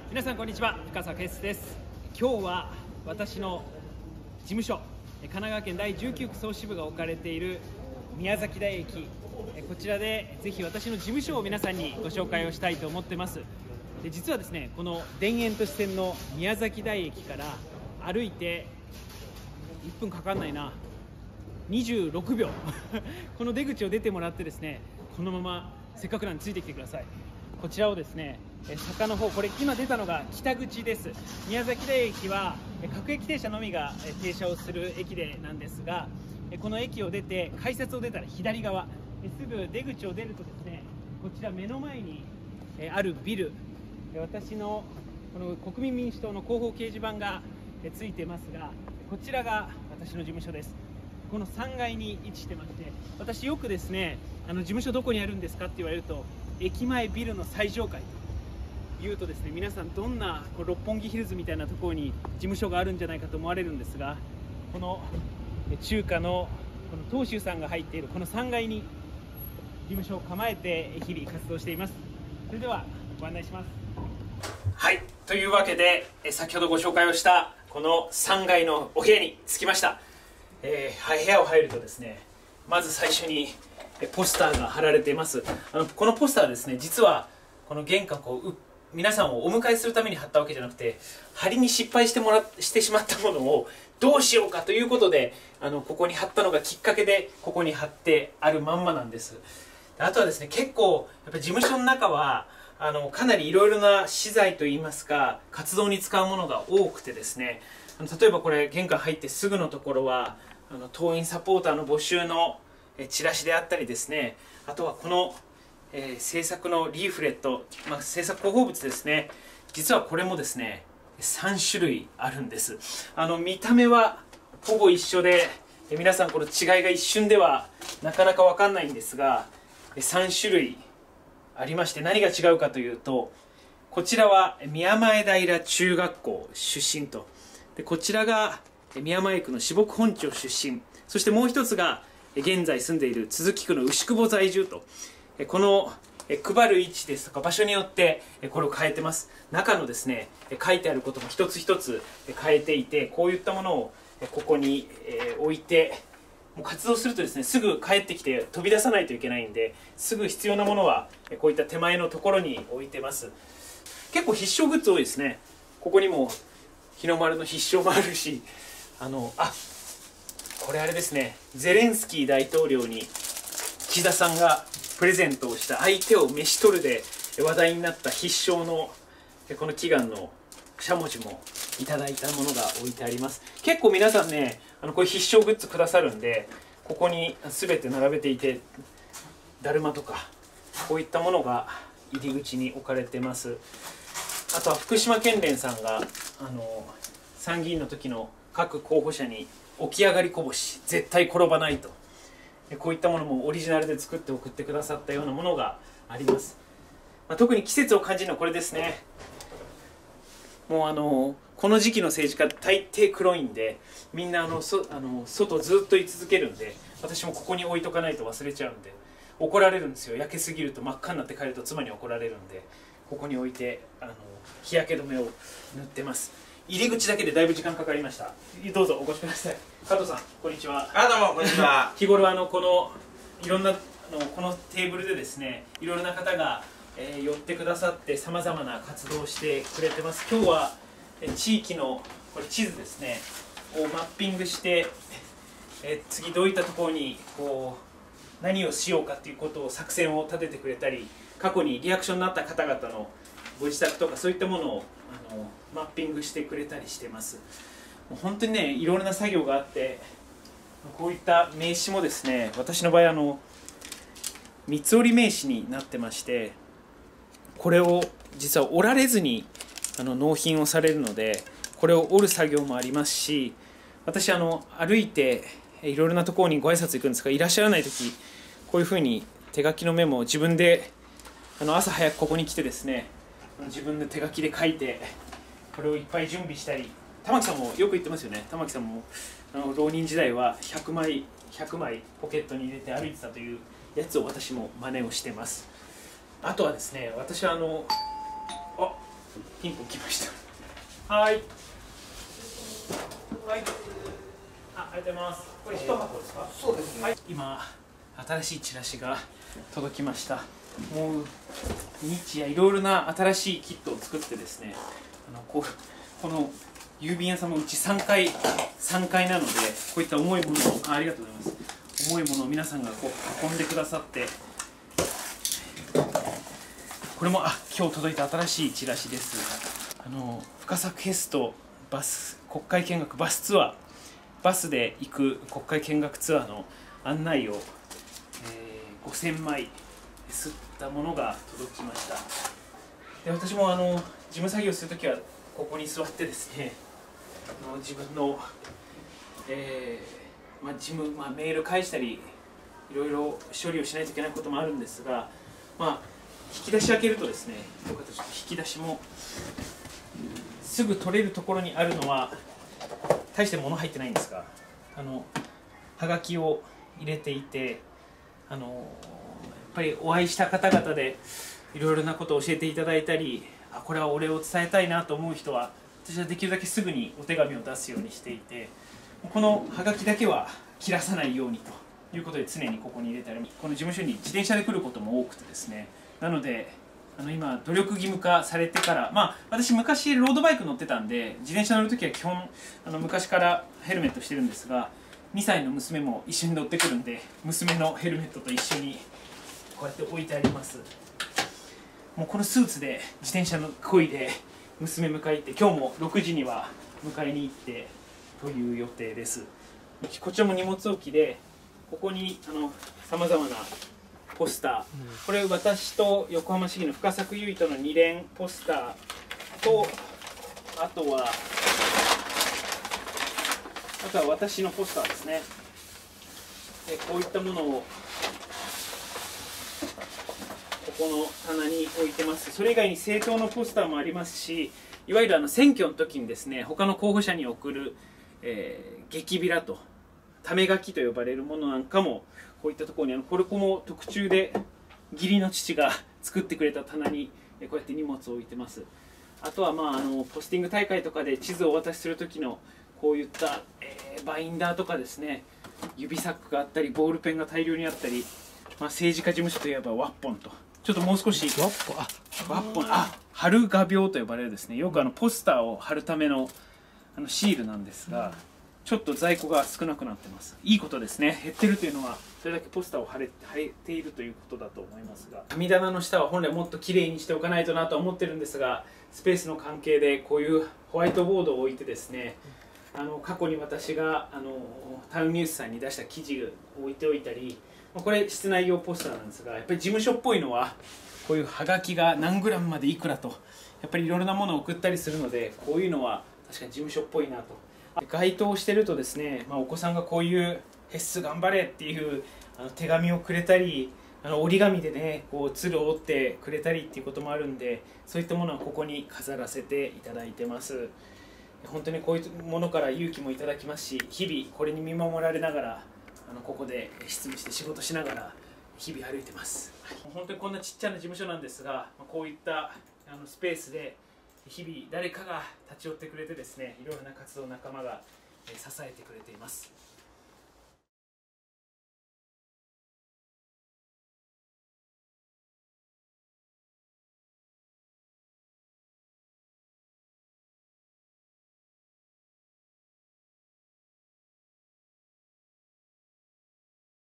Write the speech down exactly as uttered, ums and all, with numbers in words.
皆さんこんにちは、深澤圭です。今日は私の事務所、神奈川県第じゅうきゅう区総支部が置かれている宮崎台駅、こちらでぜひ私の事務所を皆さんにご紹介をしたいと思ってます。で実はですね、この田園都市線の宮崎台駅から歩いていっぷんかかんないな、にじゅうろくびょうこの出口を出てもらってですね、このまませっかくなんでついてきてください。こちらをですね、坂の方、これ今出たのが北口です。宮崎台駅は各駅停車のみが停車をする駅でなんですが、この駅を出て改札を出たら左側、すぐ出口を出るとですね、こちら目の前にあるビル、私のこの国民民主党の広報掲示板がついてますが、こちらが私の事務所です。このさんがいに位置してまして、私よくですね、あの事務所どこにあるんですかって言われると、駅前ビルの最上階と言うとですね、皆さんどんなこう六本木ヒルズみたいなところに事務所があるんじゃないかと思われるんですが、この中華のこの東州さんが入っているこのさんがいに事務所を構えて日々活動しています。それではご案内します。はい、というわけで先ほどご紹介をしたこのさんがいのお部屋に着きました。えー、部屋を入るとですね、まず最初にポスターが貼られています。あのこのポスターはですね、実はこの玄関を皆さんをお迎えするために貼ったわけじゃなくて、貼りに失敗してもらしてしまったものをどうしようかということで、あのここに貼ったのがきっかけでここに貼ってあるまんまなんです。あとはですね、結構やっぱり事務所の中はあのかなりいろいろな資材といいますか活動に使うものが多くてですね、あの例えばこれ玄関入ってすぐのところはあの党員サポーターの募集のチラシであったりですね、あとはこの、えー、制作のリーフレット、まあ、制作広報物ですね。実はこれもですねさんしゅるいあるんです。あの見た目はほぼ一緒で、え皆さんこの違いが一瞬ではなかなか分かんないんですが、さんしゅるいありまして、何が違うかというと、こちらは宮前平中学校出身と、でこちらが宮前区の至北本町出身、そしてもう一つが現在住んでいる都筑区の牛久保在住と、この配る位置ですとか場所によってこれを変えてます。中のですね書いてあることも一つ一つ変えていて、こういったものをここに置いて、もう活動するとですねすぐ帰ってきて飛び出さないといけないんで、すぐ必要なものはこういった手前のところに置いてます。結構必勝グッズ多いですね。ここにも日の丸の必勝もあるし、あのあこれあれですね、ゼレンスキー大統領に岸田さんがプレゼントをした相手を召し取るで話題になった必勝のこの祈願のしゃもじもいただいたものが置いてあります。結構皆さんね、あのこういう必勝グッズくださるんで、ここに全て並べていて、だるまとかこういったものが入り口に置かれてます。あとは福島県連さんがあの参議院の時の各候補者に起き上がりこぼし絶対転ばないと、こういったものもオリジナルで作って送ってくださったようなものがあります。まあ、特に季節を感じるのはこれですね。もうあのこの時期の政治家大抵黒いんで、みんなあのそあの外ずっと居続けるんで、私もここに置いとかないと忘れちゃうんで怒られるんですよ。焼けすぎると真っ赤になって帰ると妻に怒られるんで、ここに置いてあの日焼け止めを塗ってます。入り口だけでだいぶ時間かかりました。どうぞお越しください。加藤さんこんにちは。 あ、どうもこんにちは。 日頃あのこのいろんなあのこのテーブルでですね、いろいろな方が、えー、寄ってくださってさまざまな活動をしてくれてます。今日はえ地域のこれ地図ですねをマッピングして、えー、次どういったところにこう何をしようかということを作戦を立ててくれたり、過去にリアクションになった方々のご自宅とかそういったものをあのマッピングしてくれたりしてます。もう本当にねいろいろな作業があって、こういった名刺もですね、私の場合あの三つ折り名刺になってまして、これを実は折られずにあの納品をされるので、これを折る作業もありますし、私あの歩いていろいろなところにご挨拶行くんですが、いらっしゃらない時こういうふうに手書きのメモを自分であの朝早くここに来てですね、自分で手書きで書いてこれをいっぱい準備したり、玉木さんもよく言ってますよね。玉木さんもあの浪人時代はひゃくまいひゃくまいポケットに入れて歩いてたというやつを私も真似をしてます。あとはですね、私はあのあピンポン来ました。はい。はい。あ、ありがとうございます。これ一箱ですか？ そうですね。はい、 今新しいチラシが届きました。もう日夜いろいろな新しいキットを作ってですね、あのこうこの郵便屋さんもうちさんかいさんかいなので、こういった重いものを あ, ありがとうございます。重いものを皆さんがこう運んでくださって、これもあ今日届いた新しいチラシです。あの深作フェストバス国会見学バスツアー、バスで行く国会見学ツアーの案内を、えー、ごせんまい刷ったものが届きました。で私もあの事務作業するときはここに座ってですね、あの自分の、えーまあ、事務、まあ、メール返したりいろいろ処理をしないといけないこともあるんですが、まあ、引き出し開けるとですね、よかったら引き出しもすぐ取れるところにあるのは大して物入ってないんですが、あのはがきを入れていて、あのやっぱりお会いした方々でいろいろなことを教えていただいたり、あこれはお礼を伝えたいなと思う人は私はできるだけすぐにお手紙を出すようにしていて、このはがきだけは切らさないようにということで常にここに入れたり、この事務所に自転車で来ることも多くてですね、なのであの今努力義務化されてから、まあ、私昔ロードバイク乗ってたんで自転車乗るときは基本あの昔からヘルメットしてるんですが、にさいの娘も一緒に乗ってくるんで娘のヘルメットと一緒にこうやって置いてあります。もうこのスーツで自転車のこいで娘迎え行って、今日もろくじには迎えに行ってという予定です。こちらも荷物置きで、ここにさまざまなポスター、これ私と横浜市議の深作唯とのに連ポスターと、あとはあとは私のポスターですね。でこういったものをここの棚に置いてます。それ以外に政党のポスターもありますし、いわゆるあの選挙の時にですね、他の候補者に送る、えー、激ビラとため書きと呼ばれるものなんかもこういったところに、あのこれも特注で義理の父が作ってくれた棚にこうやって荷物を置いてます。あとは、まあ、あのポスティング大会とかで地図をお渡しする時のこういった、えー、バインダーとかですね、指サックがあったりボールペンが大量にあったり、まあ、政治家事務所といえばワッポンと、ちょっともう少しワッポン、あワッポン、あ貼画鋲と呼ばれるですね、よくあのポスターを貼るためのあのシールなんですが、ちょっと在庫が少なくなってます。いいことですね。減ってるというのはそれだけポスターを貼れ貼れているということだと思いますが、神棚の下は本来もっときれいにしておかないとなとは思ってるんですが、スペースの関係でこういうホワイトボードを置いてですね、あの過去に私があのタウンニュースさんに出した記事を置いておいたり、これ室内用ポスターなんですが、やっぱり事務所っぽいのはこういうハガキが何グラムまでいくらと、やっぱりいろいろなものを送ったりするので、こういうのは確かに事務所っぽいなと。該当してるとですね、まあ、お子さんがこういう「ヘッス頑張れ」っていうあの手紙をくれたり、あの折り紙でねこう鶴を折ってくれたりっていうこともあるんで、そういったものはここに飾らせていただいてます。本当にこういうものから勇気もいただきますし、日々これに見守られながらあのここで執務して仕事しながら日々歩いてます、はい、本当にこんなちっちゃな事務所なんですが、こういったあのスペースで日々誰かが立ち寄ってくれてですね、いろいろな活動仲間が支えてくれています。